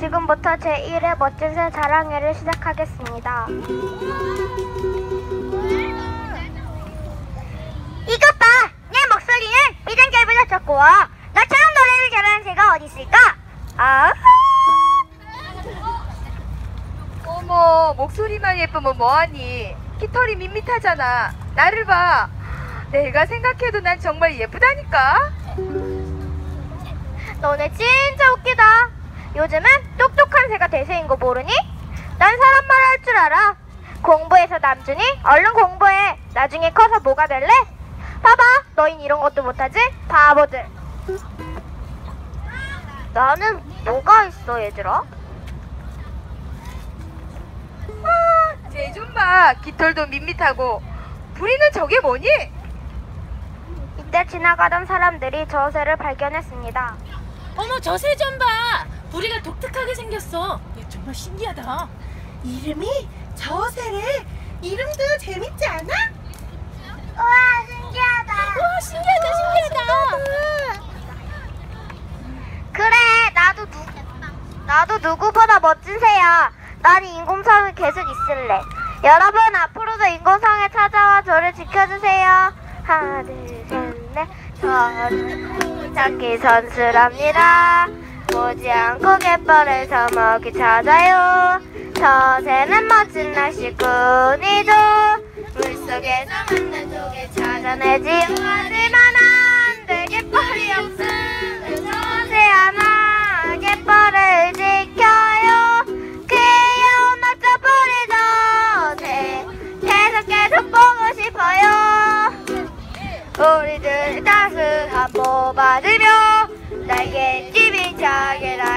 지금부터 제1회 멋진 새 자랑회를 시작하겠습니다. 이것 봐! 내 목소리는 비단결보다 좋고 나처럼 노래를 잘하는 새가 어디 있을까? 아, 어머, 목소리만 예쁘면 뭐하니? 깃털이 밋밋하잖아. 나를 봐. 내가 생각해도 난 정말 예쁘다니까. 너네 진짜 웃기다. 요즘은 똑똑한 새가 대세인 거 모르니? 난 사람 말 할 줄 알아. 공부해서 남주니? 얼른 공부해. 나중에 커서 뭐가 될래? 봐봐, 너흰 이런 것도 못하지? 바보들. 나는 뭐가 있어, 얘들아? 쟤 좀 봐. 깃털도 밋밋하고. 부리는 저게 뭐니? 이때 지나가던 사람들이 저 새를 발견했습니다. 어머, 저 새 좀 봐. 부리가 독특하게 생겼어. 얘 정말 신기하다. 이름이 저새래. 이름도 재밌지 않아? 우와, 신기하다. 와, 신기하다. 그래, 나도 누구보다 멋진 새야. 난 인공성에 계속 있을래. 여러분, 앞으로도 인공성에 찾아와 저를 지켜주세요. 하나, 둘, 셋, 넷. 저는 찾기 선수랍니다. 보지 않고 갯벌을 서먹히 찾아요. 저 새는 멋진 낚시꾼이죠. 물속에서 만난 조개 찾아내지요. 하지만 안 돼, 갯벌이 없으면 저 새 하나 갯벌을 지켜요. 귀여운 어쩌부리 저 새 계속 보고 싶어요. 우리들 따스한 뽑아주며 날갯짓이 자게 날